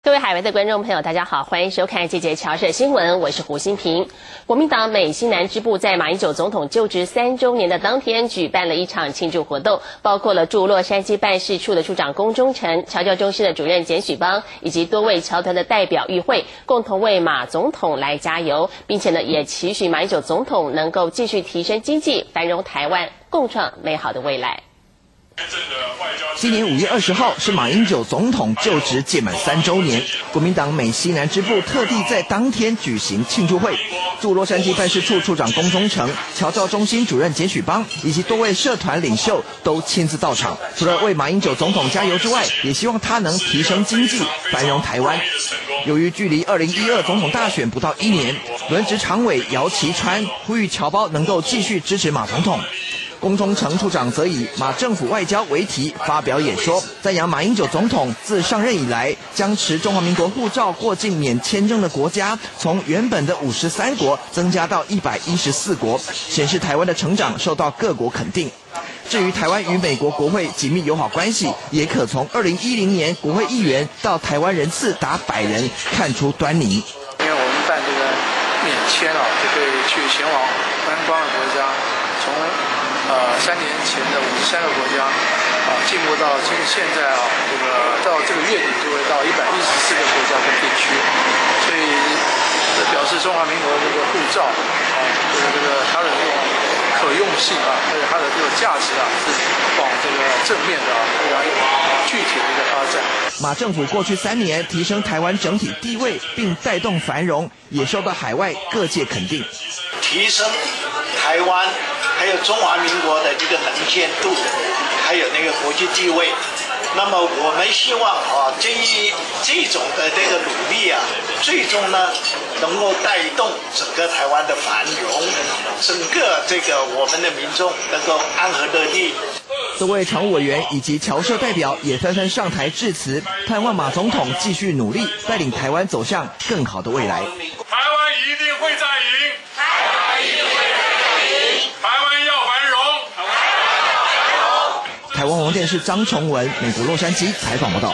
各位海外的观众朋友，大家好，欢迎收看这节侨社新闻，我是胡新平。国民党美西南支部在马英九总统就职3周年的当天，举办了一场庆祝活动，包括了驻洛杉矶办事处的处长龚忠诚、侨教中心的主任简许邦，以及多位侨团的代表与会，共同为马总统来加油，并且呢，也期许马英九总统能够继续提升经济，繁荣台湾，共创美好的未来。 今年5月20号是马英九总统就职届满3周年，国民党美西南支部特地在当天举行庆祝会，驻洛杉矶办事处处长龚忠诚、侨教中心主任简许邦以及多位社团领袖都亲自到场，除了为马英九总统加油之外，也希望他能提升经济，繁荣台湾。由于距离2012总统大选不到1年，轮值常委姚其川呼吁侨胞能够继续支持马总统。龚忠诚处长则以马政府外交为题发表演说，赞扬马英九总统自上任以来，将持中华民国护照过境免签证的国家从原本的53国增加到114国，显示台湾的成长受到各国肯定。至于台湾与美国国会紧密友好关系，也可从2010年国会议员到台湾人次达100人看出端倪。 因为我们办这个免签就可以去前往观光的国家，从3年前的53个国家进步到现在到这个月底就会到114个国家跟地区，所以这表示中华民国这个护照它的这种可用性而且它的这个价值是往这个正面的非常具体的一个发展。 马政府过去3年提升台湾整体地位，并带动繁荣，也受到海外各界肯定。 提升台湾还有中华民国的这个能见度，还有那个国际地位。那么我们希望这种的这个努力最终呢能够带动整个台湾的繁荣，整个这个我们的民众能够安和乐利。 多位常务委员以及侨社代表也纷纷上台致辞，盼望马总统继续努力，带领台湾走向更好的未来。 台湾一定会再赢，台湾一定会再赢，台湾要繁荣，台湾要繁荣。 台湾网络电视张崇文，美国洛杉矶采访报道。